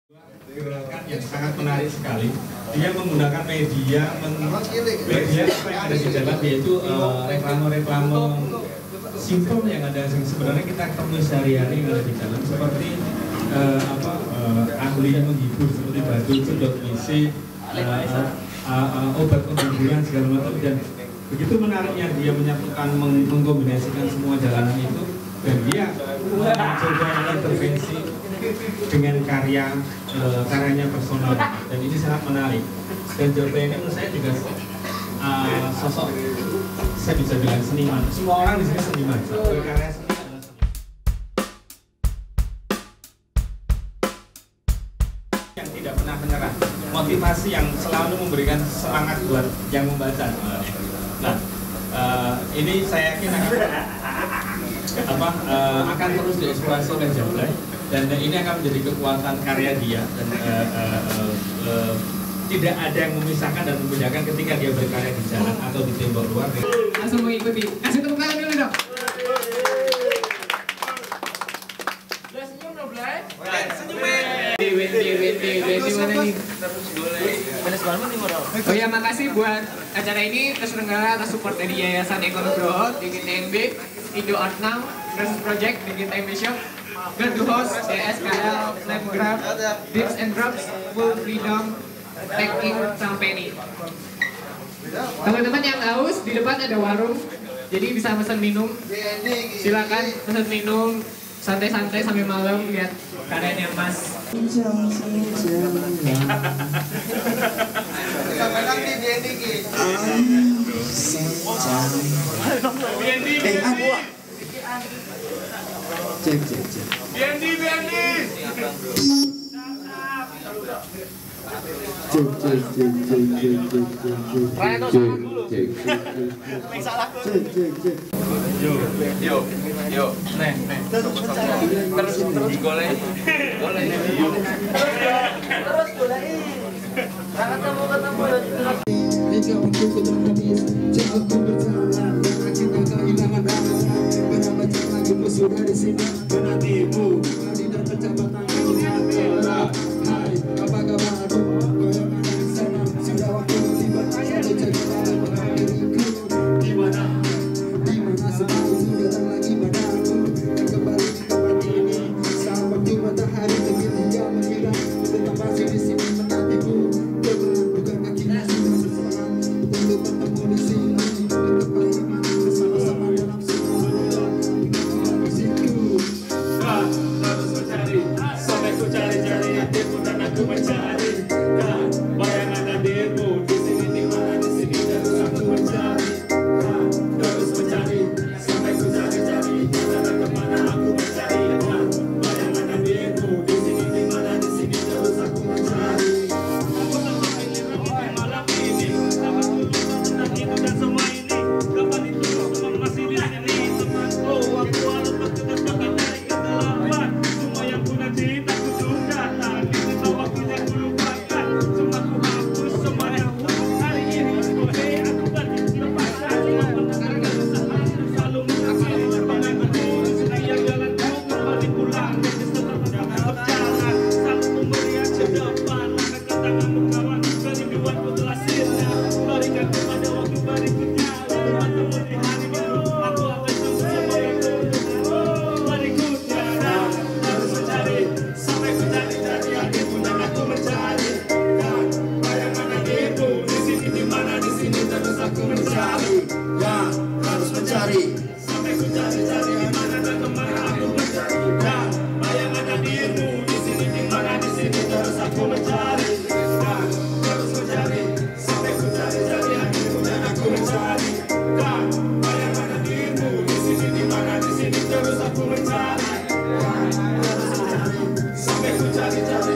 Gerakan yang sangat menarik sekali. Dia menggunakan media apa yang ada di dalam, yaitu reklame-reklame simpel yang ada sebenarnya kita temui sehari-hari yang ada di dalam, seperti ahli menghibur seperti batu, cedok misi, obat penghiburan segala macam. Dan begitu menariknya dia menyatukan, mengkombinasikan semua jalanan itu, dan dia mencoba intervensi dengan karyanya personal, dan ini sangat menarik. Dan Jope ini menurut saya juga sosok, saya bisa bilang seniman. Semua orang di sini seniman. Karya seni adalah seniman yang tidak pernah menyerah, motivasi yang selalu memberikan semangat buat yang membaca. Nah, ini saya yakin akan terus dieksplorasi oleh Jablay, dan ini akan menjadi kekuatan karya dia, dan tidak ada yang memisahkan dan membedakan ketika dia berkarya di jalan atau di tembok luar. Langsung mengikuti, kasih tepuk tangan dulu dong. Udah senyum dong, Blay? Senyum, Wendy mana nih? Oh ya, makasih buat acara ini terselenggara atas support dari Yayasan Eko Nugroho, DGTNB, Indo Art Now, Versus Project, DGTNB Shop, Gardu House, DSKL, Snapgraph, Dips and Drops, Full Freedom, Taking sama Penny. Teman-teman yang haus, di depan ada warung, jadi bisa pesan minum. Silakan pesan minum, santai-santai sampai malam lihat karyanya Mas. Yo, terus golek. Sampai ku cari